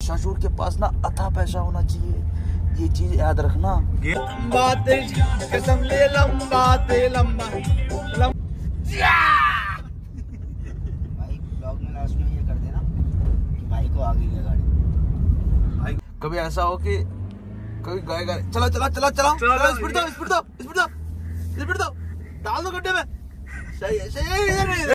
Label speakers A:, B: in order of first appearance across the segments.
A: शाशूर के पास ना अथा पैसा होना चाहिए, ये चीज याद रखना। कसम ले लंबा ते लंबा भाई ब्लॉग में लास्ट में ये कर देना कि भाई को आगे ले गाड़ी। भाई कभी ऐसा हो कि कभी गाय चला चला चला चला स्पीड दो स्पीड दो स्पीड दो स्पीड दो, डाल दो गड्ढे में। सही है सही है।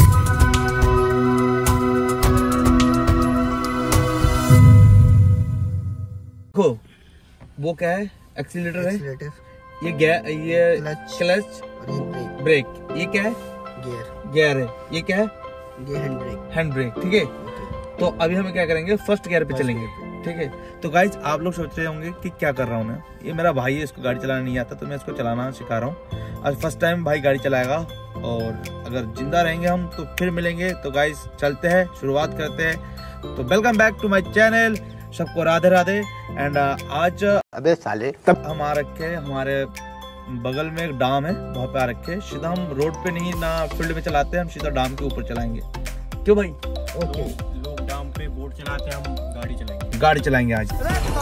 A: देखो वो क्या है, एक्सीलेटर है, ये क्लच, ब्रेक, ये क्या है, गियर है, ये क्या है, हैंड ब्रेक। ठीक है, तो अभी हम क्या करेंगे, फर्स्ट गियर पे चलेंगे। ठीक है, तो गाइज आप लोग सोच रहे होंगे कि क्या कर रहा हूँ मैं, ये मेरा भाई है, इसको गाड़ी चलाना नहीं आता, तो मैं इसको चलाना सिखा रहा हूँ। आज फर्स्ट टाइम भाई गाड़ी चलाएगा, और अगर जिंदा रहेंगे हम तो फिर मिलेंगे। तो गाइज चलते हैं, शुरुआत करते हैं। तो welcome back to my channel, सबको राधे राधे। एंड आज
B: अबे साले
A: तब हम आ रखे हैं, हमारे बगल में एक डाम है, वहाँ पे आ रखे हैं। सीधा हम रोड पे नहीं ना फील्ड में चलाते हैं, हम सीधा डाम के ऊपर चलाएंगे। क्यों भाई?
B: ओके,
C: लोग डाम पे बोट चलाते हैं, हम
A: गाड़ी चलाएंगे आज।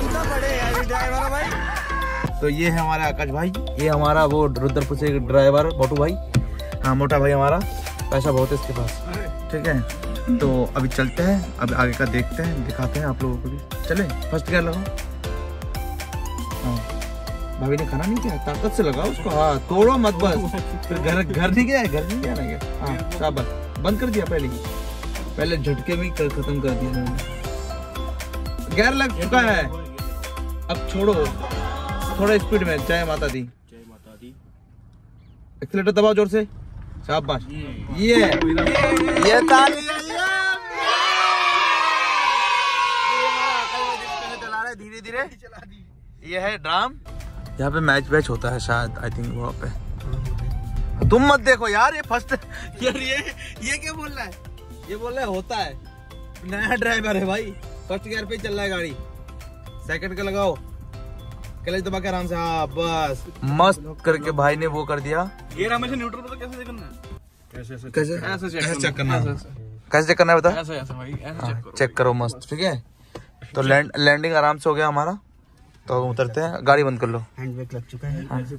A: तो ये है हमारा आकाश भाई, ये हमारा वो रुद्रपुर से ड्राइवर मोटू भाई। हाँ मोटा भाई हमारा, पैसा बहुत है इसके पास। ठीक है, तो अभी चलते हैं, अब आगे का देखते हैं, दिखाते हैं आप लोगों को भी। चले फर्स्ट गियर लगाओ। हाँ भाभी ने खाना नहीं किया, ताकत से लगाओ उसको। हाँ तोड़ो मत बस, फिर घर नहीं गया, घर नहीं गया ना क्या? हाँ शाबाश, बंद कर दिया पहले झटके में खत्म कर दिया मैंने। गियर लग चुका है, अब छोड़ो थोड़ा स्पीड में। जय माता दी, जय माता दी। एक्सीलेटर दबाओ जोर से, शाबाश। ये ताली चला रहा है धीरे धीरे। ये है ड्राम, यहाँ पे मैच होता है शायद, आई थिंक वहाँ पे। तुम मत देखो यार, ये फर्स्ट यार, ये क्या बोल रहा है, ये बोल रहा है होता है। नया ड्राइवर है भाई, फर्स्ट गियर पे चल रहा है गाड़ी। सेकंड का लगाओ, क्लच दबा के आराम से। हाँ बस, मस्त करके भाई ने वो कर दिया।
C: गियर हमेशा न्यूट्रल पे कैसे करना है, कैसे
A: चेक करना है, कैसे चेक करना है बता।
C: ऐसे भाई, ऐसे
A: चेक करो मस्त। ठीक है, तो लैंडिंग आराम से हो गया हमारा, तो उतरते हैं। गाड़ी बंद कर लो,
B: हैंड ब्रेक लग चुका है।
A: हाँ।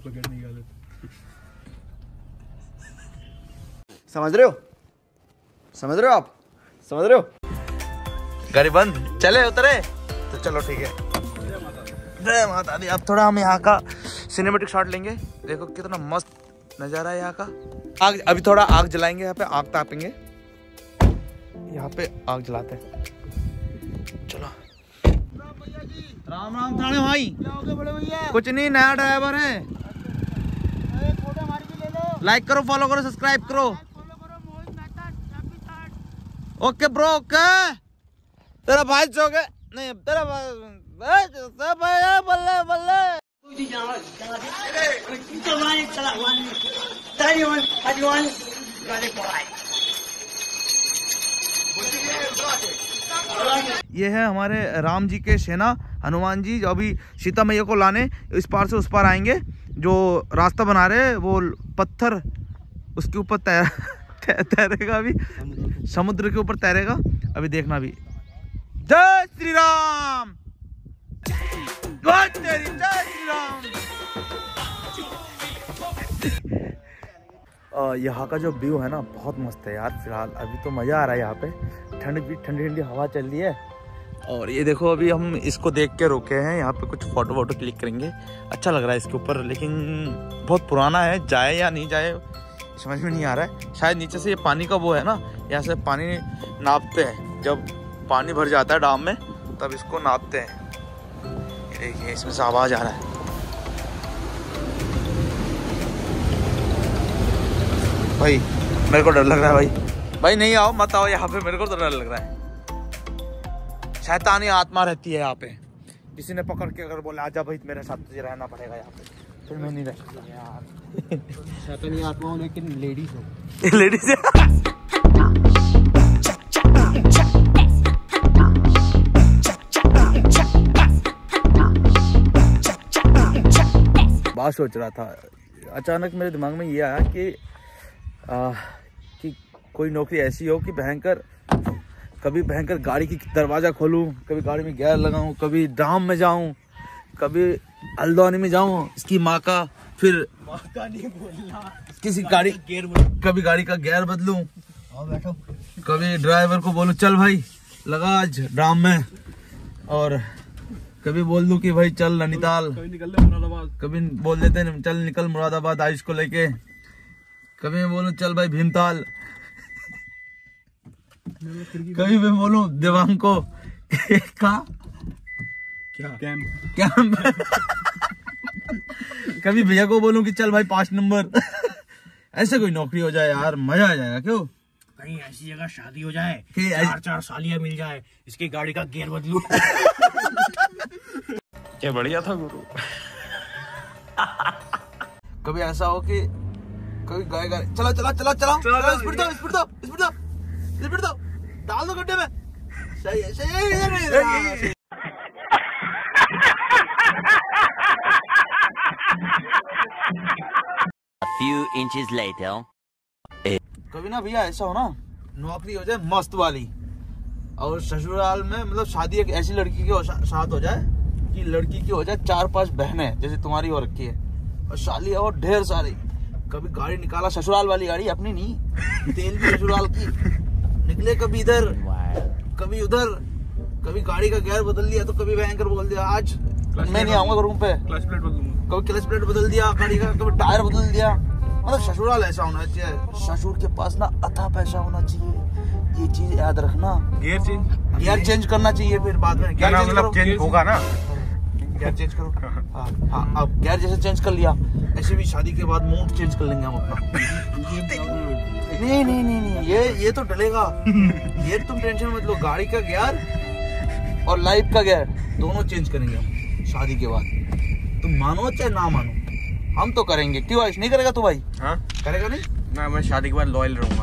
B: समझ रहे हो आप, समझ रहे हो?
A: गाड़ी बंद, चले उतरे तो चलो ठीक है। जय माता दी। अब थोड़ा हम यहाँ का सिनेमेटिक शॉट लेंगे, देखो कितना मस्त नजारा है यहाँ का। आग, अभी थोड़ा आग जलाएंगे, यहाँ पे आग तापेंगे, यहाँ पे आग जलाते हैं। चलो राम राम थाने भाई। कुछ नहीं, नया ड्राइवर है। लाइक करो, फॉलो करो, सब्सक्राइब करो। Okay bro, okay. तेरा भाई सो गए नहीं, तेरा बल्ले बल्ले। ये है हमारे राम जी के सेना, हनुमान जी, जो अभी सीता मैया को लाने इस पार से उस पार आएंगे। जो रास्ता बना रहे वो पत्थर उसके ऊपर तैरेगा, अभी समुद्र के ऊपर तैरेगा, अभी देखना भी। जय श्री राम, जय श्री राम। यहाँ का जो व्यू है ना बहुत मस्त है यार। फिलहाल अभी तो मजा आ रहा है यहाँ पे, ठंडी ठंडी हवा चल रही है। और ये देखो, अभी हम इसको देख के रुके हैं, यहाँ पे कुछ फोटो वोटो क्लिक करेंगे। अच्छा लग रहा है इसके ऊपर, लेकिन बहुत पुराना है, जाए या नहीं जाए समझ में नहीं आ रहा है। शायद नीचे से ये पानी का वो है ना, यहाँ से पानी नापते हैं, जब पानी भर जाता है डाम में तब इसको नापते हैं। देखिए इसमें से आवाज आ रहा है। भाई मेरे को डर लग रहा है भाई नहीं आओ, मत आओ यहाँ पे, मेरे को तो डर लग रहा है। शैतानी आत्मा रहती है यहाँ पे, किसी ने पकड़ के अगर बोला आजा भाई मेरे साथ तुझे रहना पड़ेगा यहाँ पे, फिर मैं नहीं रह सकता यार।
B: शैतानी आत्मा हो लेकिन लेडीज हो,
A: लेडीज बात सोच रहा था, अचानक मेरे दिमाग में ये आया कि कोई नौकरी ऐसी हो कि भयंकर कभी भयंकर गाड़ी की दरवाजा खोलूं, कभी गाड़ी में गियर लगाऊं, कभी ड्राम में जाऊं, कभी हल्द्वानी में जाऊं इसकी माँ का, फिर किसी गाड़ी कभी गाड़ी का गियर बदलूं, कभी ड्राइवर को बोलूं चल भाई लगा आज ड्राम में, और कभी बोल दूं कि भाई चल नैनीताल, कभी बोल देते हैं चल निकल मुरादाबाद आयुष को लेके, कभी मैं बोलूं चल भाई भीमताल, कभी मैं बोलूं देवांग को कैंप कभी भैया को बोलूं कि चल भाई 5 नंबर ऐसे कोई नौकरी हो जाए यार, मजा आ जाएगा। क्यों
C: कहीं ऐसी जगह शादी हो जाए,
A: कि
C: 4 सालियां मिल जाए, इसकी गाड़ी का गियर बदलू। क्या बढ़िया था गुरु।
A: कभी ऐसा हो कि कभी गाय चला चला चला चला स्पीड दो स्पीड दो स्पीड दो स्पीड दो, डाल दो गड्ढे में, सही है सही है।
D: A few inches later.
A: कभी ना भैया ऐसा हो ना नौकरी हो जाए मस्त वाली, और ससुराल में मतलब शादी एक ऐसी लड़की के साथ हो जाए कि लड़की की हो जाए 4-5 बहनें जैसे तुम्हारी हो रखी है, और शादी और ढेर सारी। कभी गाड़ी निकाला ससुराल वाली गाड़ी, अपनी नहीं, तेल भी ससुराल की, निकले कभी इधर कभी उधर, कभी गाड़ी का गियर बदल दिया तो कभी भयंकर बोल दिया आज मैं नहीं आऊंगा रूम पे,
C: क्लच प्लेट बदलूंगा,
A: कभी क्लच प्लेट बदल दिया गाड़ी का, कभी टायर बदल दिया। मतलब ससुराल ऐसा होना चाहिए, ससुर के पास ना अथा पैसा होना चाहिए, ये चीज याद रखना। गियर चेंज करना चाहिए, फिर बाद में गियर चेंज करो,
C: चेंज होगा ना,
A: गियर चेंज करो। हाँ अब गियर जैसे चेंज कर लिया ऐसे भी शादी के बाद मूड चेंज कर लेंगे हम अपना। नहीं नहीं नहीं नहीं ये तो डलेगा, ये तुम टेंशन मत लो, गाड़ी का गियर और लाइफ का गियर दोनों चेंज करेंगे हम शादी के बाद, तुम मानो चाहे ना मानो हम तो करेंगे। क्यों आयुष नहीं करेगा तू भाई? हाँ करेगा नहीं
C: ना, मैं शादी के बाद लॉयल रहूंगा।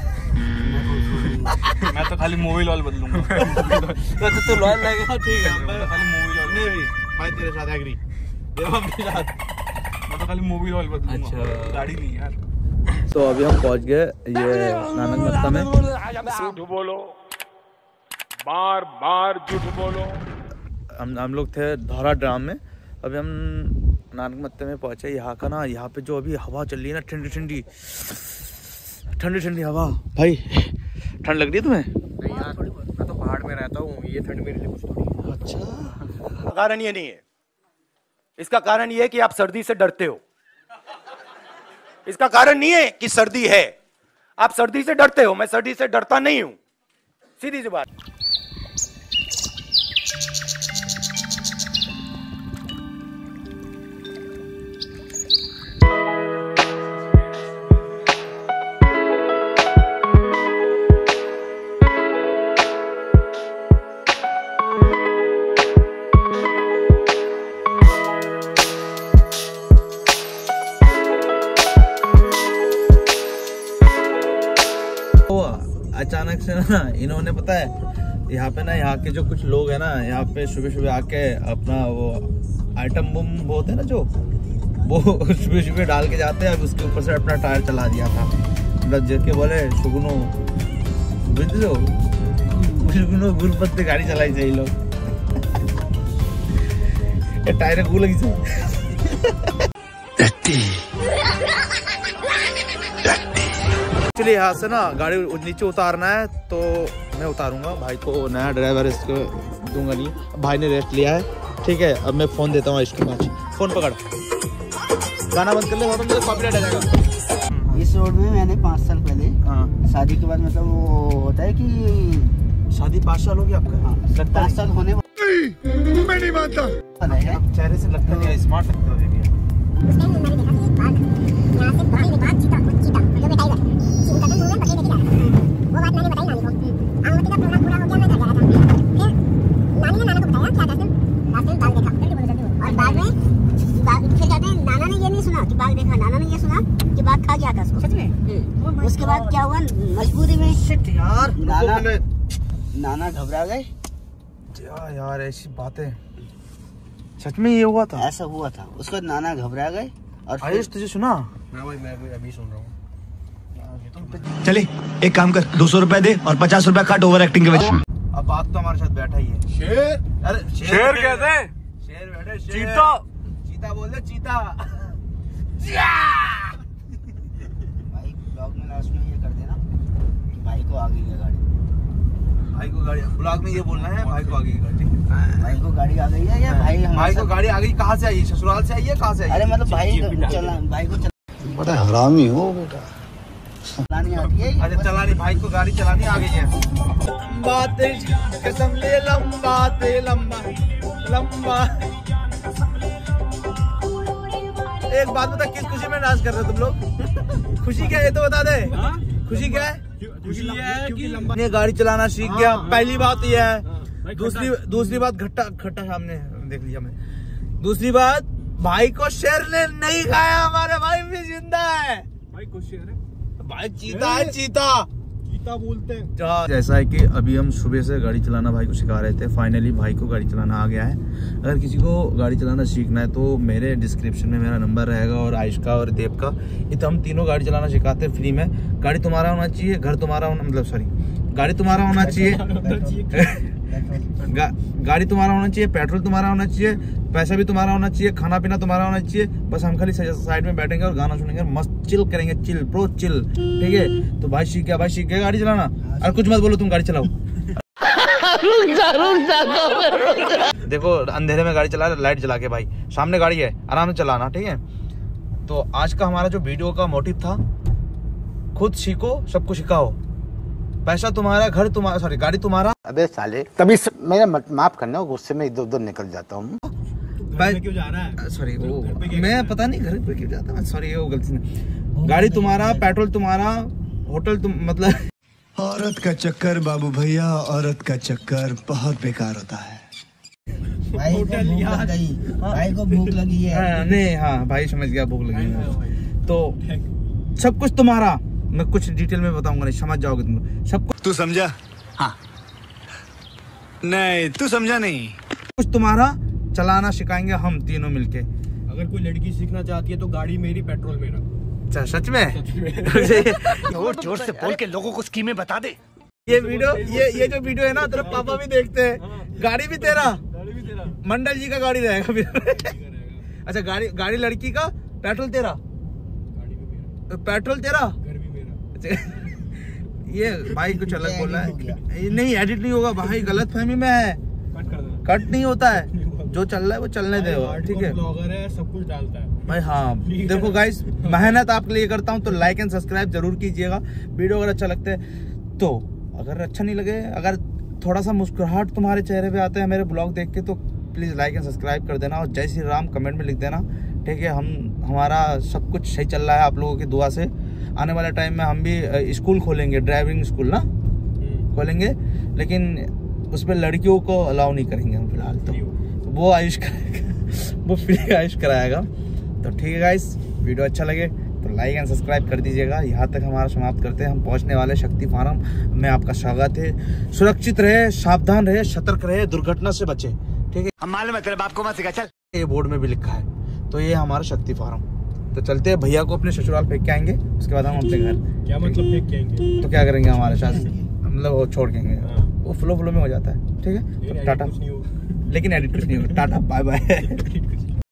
C: मैं तो खाली मूवी लॉयल बदलूंगा।
A: तो लॉयल रहेगा, ठीक है
C: मैं तो खाली मूवी लॉयल,
A: मैं भी भाई तेरे साथ एग्री,
C: मैं तो खाली मूवी लॉयल बदलूंगा।
A: अच्छा
C: गाड़ी नहीं यार।
A: तो अभी हम पहुंच गए ये नानक मत्ता में।
E: झूठ बोलो, बार बार झूठ बोलो।
A: हम लोग थे धौरा ड्राम में, अभी हम नानक मत्ते में पहुंचे। यहाँ का ना, यहाँ पे जो अभी हवा चल रही है ना, ठंडी ठंडी ठंडी ठंडी हवा। भाई ठंड लग रही है तुम्हें?
C: नहीं यार, मैं तो पहाड़ में रहता हूँ, ये ठंड मेरे लिए कुछ थोड़ी।
A: अच्छा
F: कारण ये नहीं है, इसका कारण ये है कि आप सर्दी से डरते हो। इसका कारण नहीं है कि सर्दी है, आप सर्दी से डरते हो। मैं सर्दी से डरता नहीं हूं, सीधी सी बात।
A: अचानक से ना इन्होंने पता है यहाँ पे ना, यहाँ के जो कुछ लोग हैं ना, यहाँ पे सुबह सुबह आके अपना वो आइटम बम होते हैं ना जो, वो सुबह सुबह डाल के जाते हैं। अब उसके ऊपर से अपना टायर चला दिया था, मतलब जबकि बोले सुगुनो बुझो सुगुनो गुलपत पे गाड़ी चलाई सही लोग टायर को लगी एक्चुअली यहाँ से ना गाड़ी नीचे उतारना है, तो मैं उतारूंगा। भाई को नया ड्राइवर इसको दूंगा नहीं, भाई ने रेस्ट लिया है, ठीक है। अब मैं फोन देता हूँ इसके पास, फोन पकड़, गाना बंद कर ले वरना मुझे कॉपीराइट आ जाएगा।
G: इस रोड में मैंने 5 साल पहले शादी के बाद, मतलब वो होता है कि
A: शादी 5 साल हो गया आपका?
G: हाँ, 5 साल होने
E: मैं नहीं मानता।
A: चेहरे से लगता नहीं, स्मार्ट लगते हो
G: उसके बाद क्या हुआ, मजबूरी में
A: यार
G: नाना घबरा गए।
A: यार ऐसी बातें सच में ये हुआ था?
G: ऐसा हुआ था, उसको नाना घबरा गए। और
A: आयुष तुझे सुना?
C: हाँ भाई, मैं अभी सुन रहा हूँ। ये तो
H: चले एक काम कर 200 रुपए दे और 50 रुपए काट ओवर एक्टिंग के वजह।
A: अब बात तो हमारे साथ बैठा ही है।
E: शेर
A: अरे
E: शेर कहते हैं
A: शेर बैठे
E: चीता
A: चीता बोल दे चीता।
G: भाई ब्लॉग में लास्ट में ये कर देना कि भाई को आ गई है गाड़ी।
A: भाई को गाड़ी ब्लॉग में ये बोलना है भाई को आ गई गाड़ी।
G: भाई को गाड़ी आ गई है या भाई
A: भाई को गाड़ी आ गई। कहाँ से आई? ससुराल से आई है? कहाँ से आई?
G: अरे मतलब भाई को
H: बड़ा हरामी हो बेटा।
G: चलानी आती है।
A: अच्छा चलानी, भाई को गाड़ी चलानी आ गई है। लंबा तेज कसम ले लंबा ते लंबा लंबा। एक बात बता, किस खुशी में डांस कर रहे हो तुम लोग? खुशी क्या है तो बता दे। खुशी क्या है? खुशी है कि ने गाड़ी चलाना सीख गया। पहली बात ये है। दूसरी बात खट्टा सामने देख लिया मैं। दूसरी बात, भाई को शेर ने नहीं खाया। हमारे भाई भी जिंदा है।
C: भाई कुछ शेर है
A: भाई चीता है, चीता
C: बोलते हैं।
A: जैसा है कि अभी हम सुबह से गाड़ी चलाना भाई को सिखा रहे थे। फाइनली भाई को गाड़ी चलाना आ गया है। अगर किसी को गाड़ी चलाना सीखना है तो मेरे डिस्क्रिप्शन में मेरा नंबर रहेगा, और आयुष का और देव का। ये तो हम तीनों गाड़ी चलाना सिखाते हैं फ्री में। गाड़ी तुम्हारा होना चाहिए, घर तुम्हारा होना, मतलब सॉरी, गाड़ी तुम्हारा होना चाहिए गाड़ी तुम्हारा होना चाहिए, पेट्रोल तुम्हारा होना चाहिए, पैसा भी तुम्हारा होना चाहिए, खाना पीना तुम्हारा होना चाहिए। बस हम खाली साइड में बैठेंगे और गाना सुनेंगे, मस्त चिल करेंगे। चिल प्रो चिल, ठीक है। तो भाई सीख गया गाड़ी चलाना। और कुछ मत बोलो, तुम गाड़ी चलाओ। देखो अंधेरे में गाड़ी चला, लाइट जला के भाई। सामने गाड़ी है, आराम से चलाना, ठीक है। तो आज का हमारा जो वीडियो का मोटिव था, खुद सीखो सबको सिखाओ। पैसा तुम्हारा, घर तुम्हारा, सॉरी गाड़ी तुम्हारा।
I: अबे साले, तभी मेरा माफ करना, गुस्से में इधर उधर निकल जाता हूँ।
C: क्यों जा रहा है?
A: सॉरी वो मैं पता नहीं घर पे क्यों जाता हूँ। सॉरी वो गलती से। गाड़ी तुम्हारा, पेट्रोल तुम्हारा, होटल तुम, मतलब
H: औरत का चक्कर बाबू भैया, औरत का चक्कर बहुत बेकार होता है।
G: भाई को भूख लग गई, भाई को भूख लगी है।
A: नहीं, हाँ भाई समझ गया, भूख लगी है। तो सब कुछ तुम्हारा, मैं कुछ डिटेल में बताऊंगा नहीं, समझ जाओगे तुम सब कुछ।
H: तू समझा? हाँ। नहीं तू समझा नहीं।
A: कुछ तुम्हारा, चलाना सिखाएंगे हम तीनों मिलके।
C: अगर कोई लड़की सीखना चाहती है तो गाड़ी मेरी, पेट्रोल मेरा।
A: अच्छा सच में?
H: जोर से बोल के लोगों को स्कीमें बता दे।
A: ये वीडियो, ये जो वीडियो है ना, तेरे पापा भी देखते हैं। गाड़ी भी तेरा, मंडल जी का गाड़ी रहेगा फिर। अच्छा गाड़ी लड़की का, पेट्रोल तेरा, पेट्रोल तेरा,
C: घर भी मेरा।
A: ये भाई कुछ अलग बोल रहा है। नहीं एडिट नहीं होगा भाई, गलत फहमी में है। कट नहीं होता है, जो चल रहा है वो चलने दे, ठीक है।
C: ब्लॉगर है, सब कुछ डालता है
A: भाई। हाँ देखो गाइस, मेहनत आपके लिए करता हूँ, तो लाइक एंड सब्सक्राइब जरूर कीजिएगा। वीडियो अगर अच्छा लगता है तो, अगर अच्छा नहीं लगे, अगर थोड़ा सा मुस्कुराहट तुम्हारे चेहरे पे आते हैं मेरे ब्लॉग देख के, तो प्लीज लाइक एंड सब्सक्राइब कर देना, और जय श्री राम कमेंट में लिख देना, ठीक है। हमारा सब कुछ सही चल रहा है आप लोगों की दुआ से। आने वाले टाइम में हम भी स्कूल खोलेंगे, ड्राइविंग स्कूल ना खोलेंगे, लेकिन उस पर लड़कियों को अलाउ नहीं करेंगे हम फिलहाल। तो वो आयुष कराएगा, वो फ्री आयुष कराएगा। तो ठीक है गाइस, वीडियो अच्छा लगे तो लाइक एंड सब्सक्राइब कर दीजिएगा। यहाँ तक हमारा समाप्त करते हैं। हम पहुँचने वाले शक्ति फार्म में। आपका स्वागत है। सुरक्षित रहे, सावधान रहे, सतर्क रहे, दुर्घटना से बचे, ठीक है।
H: हम मालूम है तेरे बाप को मत सिखा, चल।
A: ये बोर्ड में भी लिखा है। तो ये हमारा शक्ति फार्म। तो चलते हैं, भैया को अपने ससुराल फेंक के आएंगे, उसके बाद हम अपने घर।
C: क्या मतलब फेंक के आएंगे?
A: तो क्या करेंगे हमारे साथ, मतलब वो छोड़ के आएंगे। वो फ्लो में हो जाता है, ठीक है। तो टाटा, लेकिन एडिट कुछ नहीं होगा। Ta-ta bye bye.